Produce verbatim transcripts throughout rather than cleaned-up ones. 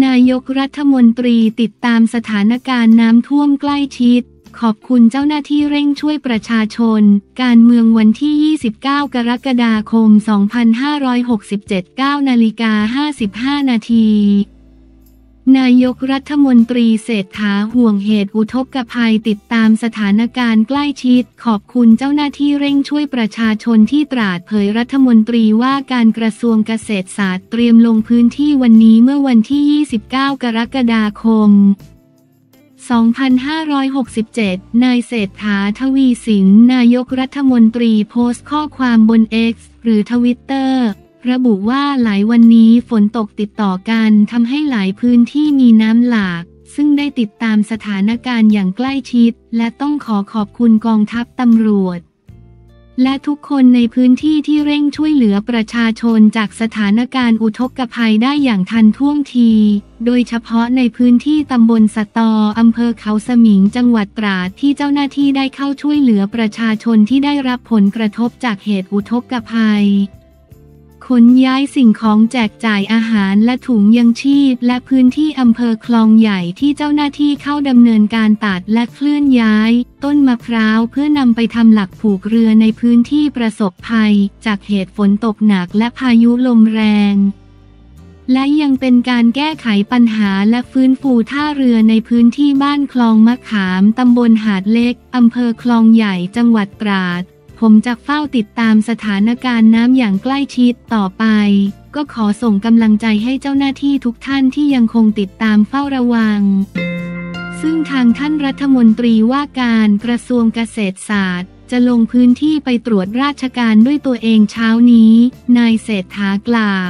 นายกรัฐมนตรีติดตามสถานการณ์น้ำท่วมใกล้ชิดขอบคุณเจ้าหน้าที่เร่งช่วยประชาชนการเมืองวันที่ยี่สิบเก้ากรกฎาคมสองพันห้าร้อยหกสิบเจ็ด เก้านาฬิกาห้าสิบห้านาทีนายกรัฐมนตรีเศรษฐาห่วงเหตุอุทกภัยติดตามสถานการณ์ใกล้ชิดขอบคุณเจ้าหน้าที่เร่งช่วยประชาชนที่ตราดเผยรัฐมนตรีว่าการกระทรวงเกษตรศาสตร์เตรียมลงพื้นที่วันนี้เมื่อวันที่ยี่สิบเก้ากรกฎาคมสองพันห้าร้อยหกสิบเจ็ด นายเศรษฐาทวีสินนายกรัฐมนตรีโพสต์ข้อความบน เอ็กซ์ หรือทวิตเตอร์ระบุว่าหลายวันนี้ฝนตกติดต่อกันทำให้หลายพื้นที่มีน้ำหลากซึ่งได้ติดตามสถานการณ์อย่างใกล้ชิดและต้องขอขอบคุณกองทัพตำรวจและทุกคนในพื้นที่ที่เร่งช่วยเหลือประชาชนจากสถานการณ์อุทกภัยได้อย่างทันท่วงทีโดยเฉพาะในพื้นที่ตำบลสะตออำเภอเขาสมิงจังหวัดตราดที่เจ้าหน้าที่ได้เข้าช่วยเหลือประชาชนที่ได้รับผลกระทบจากเหตุอุทกภัยขนย้ายสิ่งของแจกจ่ายอาหารและถุงยังชีพและพื้นที่อำเภอคลองใหญ่ที่เจ้าหน้าที่เข้าดำเนินการตัดและเคลื่อนย้ายต้นมะพร้าวเพื่อนำไปทำหลักผูกเรือในพื้นที่ประสบภัยจากเหตุฝนตกหนักและพายุลมแรงและยังเป็นการแก้ไขปัญหาและฟื้นฟูท่าเรือในพื้นที่บ้านคลองมะขามตำบลหาดเล็กอำเภอคลองใหญ่จังหวัดตราดผมจะเฝ้าติดตามสถานการณ์น้ำอย่างใกล้ชิดต่อไปก็ขอส่งกำลังใจให้เจ้าหน้าที่ทุกท่านที่ยังคงติดตามเฝ้าระวังซึ่งทางท่านรัฐมนตรีว่าการกระทรวงเกษตรศาสตร์จะลงพื้นที่ไปตรวจราชการด้วยตัวเองเช้านี้นายเศรษฐากล่าว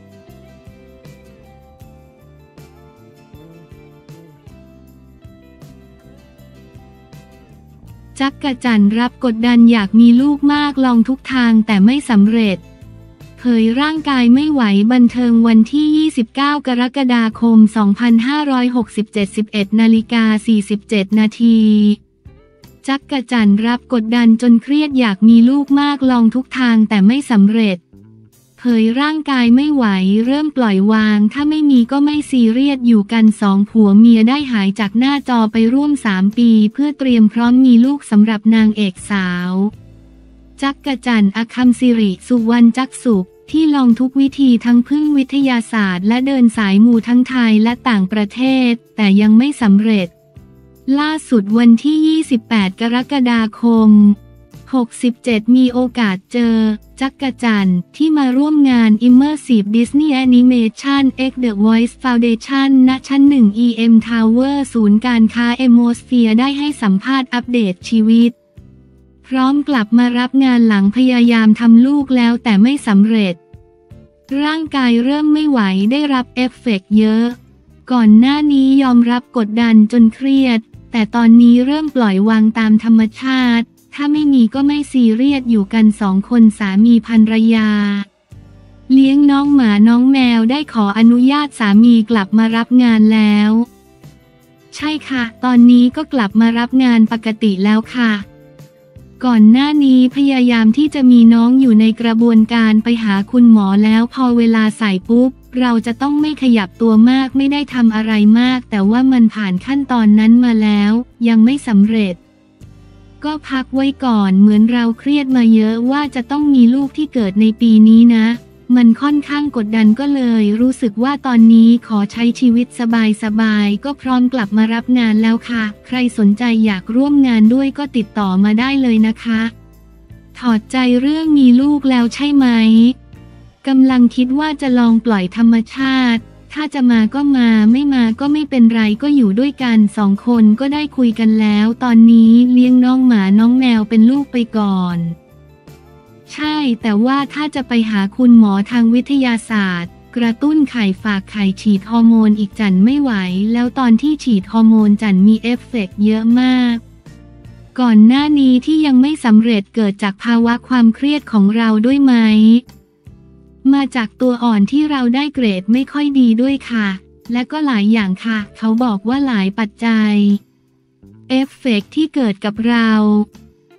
จักรจันทร์รับกดดันอยากมีลูกมากลองทุกทางแต่ไม่สำเร็จเผยร่างกายไม่ไหวบันเทิงวันที่ยี่สิบเก้ากรกฎาคมสองพันห้าร้อยหกสิบเจ็ด สิบเอ็ดนาฬิกาสี่สิบเจ็ดนาทีจักรจันทร์รับกดดันจนเครียดอยากมีลูกมากลองทุกทางแต่ไม่สำเร็จเผยร่างกายไม่ไหวเริ่มปล่อยวางถ้าไม่มีก็ไม่ซีเรียสอยู่กันสองผัวเมียได้หายจากหน้าจอไปร่วมสามปีเพื่อเตรียมพร้อมมีลูกสำหรับนางเอกสาวจักรจันทร์อคัมศิริสุวรรณจักษุที่ลองทุกวิธีทั้งพึ่งวิทยาศาสตร์และเดินสายมูทั้งไทยและต่างประเทศแต่ยังไม่สำเร็จล่าสุดวันที่ยี่สิบแปดกรกฎาคมหกสิบเจ็ดมีโอกาสเจอจักรจันทร์ที่มาร่วมงาน Immersive Disney Animation X The Voice Foundation ณ ชั้นหนึ่ง อี เอ็ม Tower ศูนย์การค้า Atmosphere ได้ให้สัมภาษณ์อัปเดตชีวิตพร้อมกลับมารับงานหลังพยายามทำลูกแล้วแต่ไม่สำเร็จร่างกายเริ่มไม่ไหวได้รับเอฟเฟกต์เยอะก่อนหน้านี้ยอมรับกดดันจนเครียดแต่ตอนนี้เริ่มปล่อยวางตามธรรมชาติถ้าไม่มีก็ไม่ซีเรียสอยู่กันสองคนสามีภรรยาเลี้ยงน้องหมาน้องแมวได้ขออนุญาตสามีกลับมารับงานแล้วใช่ค่ะตอนนี้ก็กลับมารับงานปกติแล้วค่ะก่อนหน้านี้พยายามที่จะมีน้องอยู่ในกระบวนการไปหาคุณหมอแล้วพอเวลาใส่ปุ๊บเราจะต้องไม่ขยับตัวมากไม่ได้ทำอะไรมากแต่ว่ามันผ่านขั้นตอนนั้นมาแล้วยังไม่สำเร็จก็พักไว้ก่อนเหมือนเราเครียดมาเยอะว่าจะต้องมีลูกที่เกิดในปีนี้นะมันค่อนข้างกดดันก็เลยรู้สึกว่าตอนนี้ขอใช้ชีวิตสบายๆก็พร้อมกลับมารับงานแล้วค่ะใครสนใจอยากร่วมงานด้วยก็ติดต่อมาได้เลยนะคะถอดใจเรื่องมีลูกแล้วใช่ไหมกำลังคิดว่าจะลองปล่อยธรรมชาติถ้าจะมาก็มาไม่มาก็ไม่เป็นไรก็อยู่ด้วยกันสองคนก็ได้คุยกันแล้วตอนนี้เลี้ยงน้องหมาน้องแมวเป็นลูกไปก่อนใช่แต่ว่าถ้าจะไปหาคุณหมอทางวิทยาศาสตร์กระตุ้นไข่ฝากไข่ฉีดฮอร์โมนอีกจันไม่ไหวแล้วตอนที่ฉีดฮอร์โมนจันมีเอฟเฟกต์เยอะมากก่อนหน้านี้ที่ยังไม่สำเร็จเกิดจากภาวะความเครียดของเราด้วยไหมมาจากตัวอ่อนที่เราได้เกรดไม่ค่อยดีด้วยค่ะและก็หลายอย่างค่ะเขาบอกว่าหลายปัจจัยเอฟเฟกต์ที่เกิดกับเรา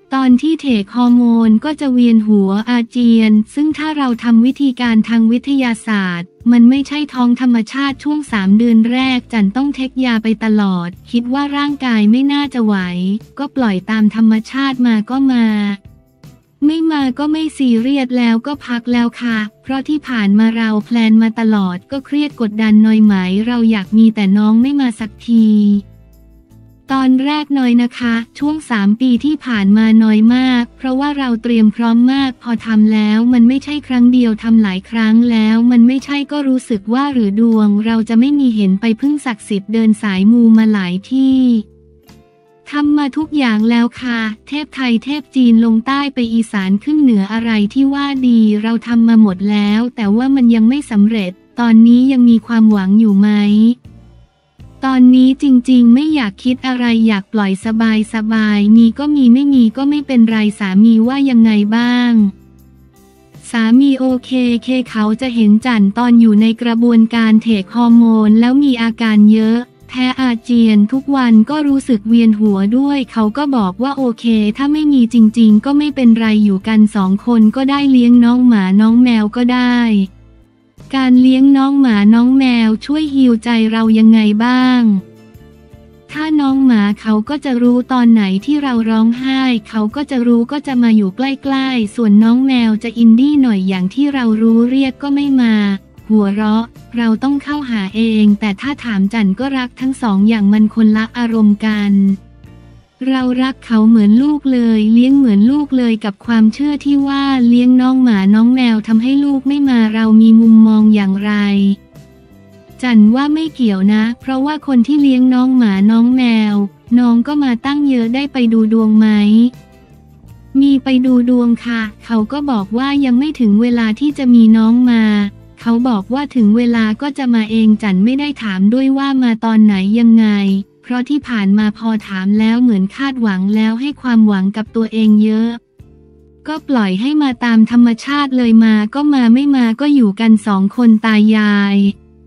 ตอนที่เทคฮอร์โมนก็จะเวียนหัวอาเจียนซึ่งถ้าเราทำวิธีการทางวิทยาศาสตร์มันไม่ใช่ท้องธรรมชาติช่วงสามเดือนแรกจันต้องเทคยาไปตลอดคิดว่าร่างกายไม่น่าจะไหวก็ปล่อยตามธรรมชาติมาก็มาไม่มาก็ไม่ซีเรียสแล้วก็พักแล้วค่ะเพราะที่ผ่านมาเราแพลนมาตลอดก็เครียดกดดันหน่อยไหมเราอยากมีแต่น้องไม่มาสักทีตอนแรกน้อยนะคะช่วงสามปีที่ผ่านมาน้อยมากเพราะว่าเราเตรียมพร้อมมากพอทำแล้วมันไม่ใช่ครั้งเดียวทำหลายครั้งแล้วมันไม่ใช่ก็รู้สึกว่าหรือดวงเราจะไม่มีเห็นไปพึ่งศักดิ์สิทธิ์เดินสายมูมาหลายที่ทำมาทุกอย่างแล้วค่ะเทพไทยเทพจีนลงใต้ไปอีสานขึ้นเหนืออะไรที่ว่าดีเราทำมาหมดแล้วแต่ว่ามันยังไม่สำเร็จตอนนี้ยังมีความหวังอยู่ไหมตอนนี้จริงๆไม่อยากคิดอะไรอยากปล่อยสบายสบายมีก็มีไม่มีก็ไม่เป็นไรสามีว่ายังไงบ้างสามีโอเคเคเขาจะเห็นจันตอนอยู่ในกระบวนการเทคฮอร์โมนแล้วมีอาการเยอะแพ้อาเจียนทุกวันก็รู้สึกเวียนหัวด้วยเขาก็บอกว่าโอเคถ้าไม่มีจริงๆก็ไม่เป็นไรอยู่กันสองคนก็ได้เลี้ยงน้องหมาน้องแมวก็ได้การเลี้ยงน้องหมาน้องแมวช่วยฮีลใจเรายังไงบ้างถ้าน้องหมาเขาก็จะรู้ตอนไหนที่เราร้องไห้เขาก็จะรู้ก็จะมาอยู่ใกล้ๆส่วนน้องแมวจะอินดี้หน่อยอย่างที่เรารู้เรียกก็ไม่มาหัวเราะเราต้องเข้าหาเองแต่ถ้าถามจันก็รักทั้งสองอย่างมันคนละอารมณ์กันเรารักเขาเหมือนลูกเลยเลี้ยงเหมือนลูกเลยกับความเชื่อที่ว่าเลี้ยงน้องหมาน้องแมวทำให้ลูกไม่มาเรามีมุมมองอย่างไรจันว่าไม่เกี่ยวนะเพราะว่าคนที่เลี้ยงน้องหมาน้องแมวน้องก็มาตั้งเยอะได้ไปดูดวงไหมมีไปดูดวงค่ะเขาก็บอกว่ายังไม่ถึงเวลาที่จะมีน้องมาเขาบอกว่าถึงเวลาก็จะมาเองจันไม่ได้ถามด้วยว่ามาตอนไหนยังไงเพราะที่ผ่านมาพอถามแล้วเหมือนคาดหวังแล้วให้ความหวังกับตัวเองเยอะก็ปล่อยให้มาตามธรรมชาติเลยมาก็มาไม่มาก็อยู่กันสองคนตายาย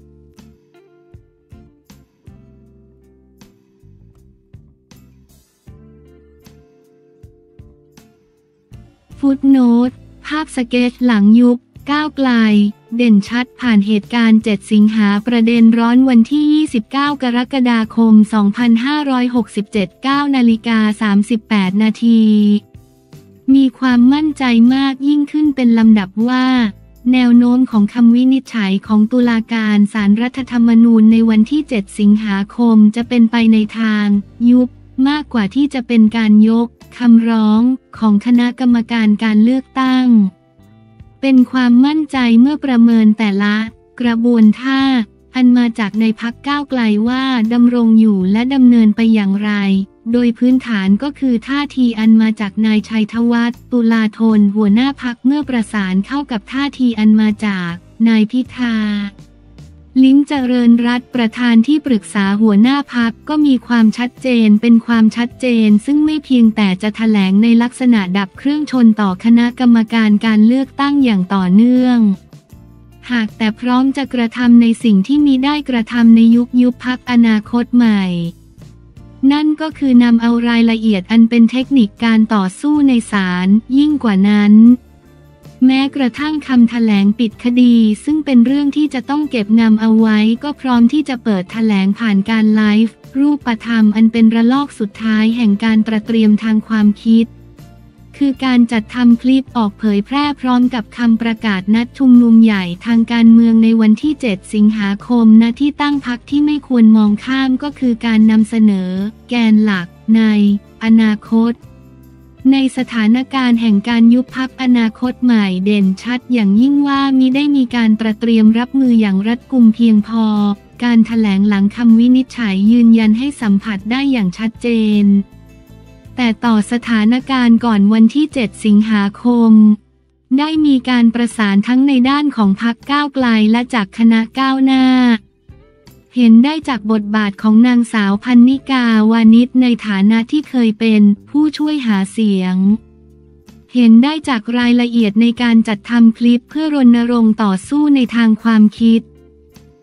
ฟุตโนตภาพสเก็ตหลังยุบก้าวไกลเด่นชัดผ่านเหตุการณ์เจ็ดสิงหาประเด็นร้อนวันที่ยี่สิบเก้ากรกฎาคมสองพันห้าร้อยหกสิบเจ็ด เก้านาฬิกาสามสิบแปดนาทีมีความมั่นใจมากยิ่งขึ้นเป็นลำดับว่าแนวโน้มของคำวินิจฉัยของตุลาการศาลรัฐธรรมนูญในวันที่เจ็ดสิงหาคมจะเป็นไปในทางยุบมากกว่าที่จะเป็นการยกคำร้องของคณะกรรมการการเลือกตั้งเป็นความมั่นใจเมื่อประเมินแต่ละกระบวนท่าอันมาจากในพรรคก้าวไกลว่าดำรงอยู่และดำเนินไปอย่างไรโดยพื้นฐานก็คือท่าทีอันมาจากนายชัยธวัฒน์ตุลาธนหัวหน้าพรรคเมื่อประสานเข้ากับท่าทีอันมาจากนายพิธาลิ้มเจริญรัตน์ประธานที่ปรึกษาหัวหน้าพรรคก็มีความชัดเจนเป็นความชัดเจนซึ่งไม่เพียงแต่จะแถลงในลักษณะดับเครื่องชนต่อคณะกรรมการการเลือกตั้งอย่างต่อเนื่องหากแต่พร้อมจะกระทำในสิ่งที่มิได้กระทำในยุคยุบพรรคอนาคตใหม่นั่นก็คือนำเอารายละเอียดอันเป็นเทคนิคการต่อสู้ในศาลยิ่งกว่านั้นแม้กระทั่งคำแถลงปิดคดีซึ่งเป็นเรื่องที่จะต้องเก็บงำเอาไว้ก็พร้อมที่จะเปิดแถลงผ่านการไลฟ์รูปธรรมอันเป็นระลอกสุดท้ายแห่งการตระเตรียมทางความคิดคือการจัดทำคลิปออกเผยแพร่พร้อมกับคำประกาศนัดชุมนุมใหญ่ทางการเมืองในวันที่เจ็ดสิงหาคมณที่ตั้งพรรคที่ไม่ควรมองข้ามก็คือการนำเสนอแกนหลักในอนาคตในสถานการณ์แห่งการยุบพรรคอนาคตใหม่เด่นชัดอย่างยิ่งว่ามิได้มีการตระเตรียมรับมืออย่างรัดกุมเพียงพอการแถลงหลังคำวินิจฉัยยืนยันให้สัมผัสได้อย่างชัดเจนแต่ต่อสถานการณ์ก่อนวันที่เจ็ดสิงหาคมได้มีการประสานทั้งในด้านของพรรคก้าวไกลและจากคณะก้าวหน้าเห็นได้จากบทบาทของนางสาวพันนิกาวานิชในฐานะที่เคยเป็นผู้ช่วยหาเสียงเห็นได้จากรายละเอียดในการจัดทำคลิปเพื่อรณรงค์ต่อสู้ในทางความคิด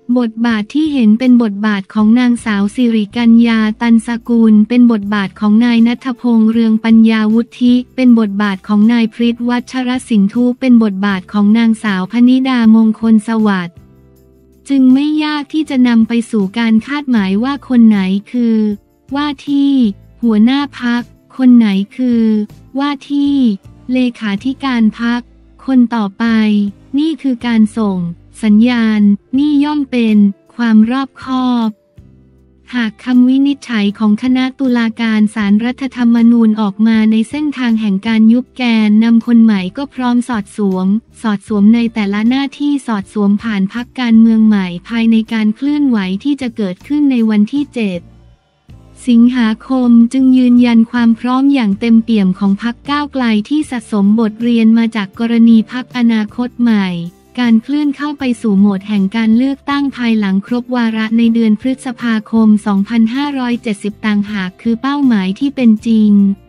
บทบาทที่เห็นเป็นบทบาทของนางสาวสิริกัญญาตันสกุลเป็นบทบาทของนายณัฐพงษ์เรืองปัญญาวุฒิเป็นบทบาทของนายพฤทธิ์วัชรสินธุเป็นบทบาทของนางสาวพนิดามงคลสวัสดิ์จึงไม่ยากที่จะนำไปสู่การคาดหมายว่าคนไหนคือ ว่าที่หัวหน้าพรรคคนไหนคือ ว่าที่เลขาธิการพรรคคนต่อไปนี่คือการส่งสัญญาณนี่ย่อมเป็นความรอบคอบ หากคำวินิจฉัยของคณะตุลาการศาลรัฐธรรมนูญออกมาในเส้นทางแห่งการยุบแกนนำคนใหม่ก็พร้อมสอดสวม สอดสวมในแต่ละหน้าที่สอดสวมผ่านพรรคการเมืองใหม่ภายในการเคลื่อนไหวที่จะเกิดขึ้นในวันที่ เจ็ด สิงหาคมจึงยืนยันความพร้อมอย่างเต็มเปี่ยมของพรรคก้าวไกลที่สะสมบทเรียนมาจากกรณีพรรคอนาคตใหม่การเคลื่อนเข้าไปสู่โหมดแห่งการเลือกตั้งภายหลังครบวาระในเดือนพฤษภาคม สองพันห้าร้อยเจ็ดสิบ ต่างหากคือเป้าหมายที่เป็นจริง